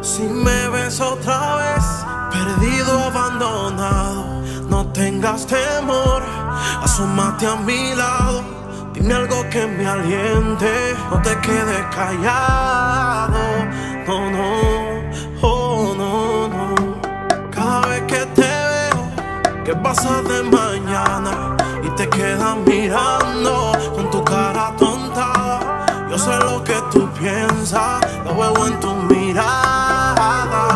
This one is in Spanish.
Si me ves otra vez, perdido, abandonado, no tengas temor, asómate a mi lado, dime algo que me aliente, no te quedes callado, no, no, oh, no, no. Cada vez que te veo, ¿qué pasa de mañana? Y te quedas mirando con tu cara tonta. Yo sé lo que tú piensas, lo veo en tu mirada.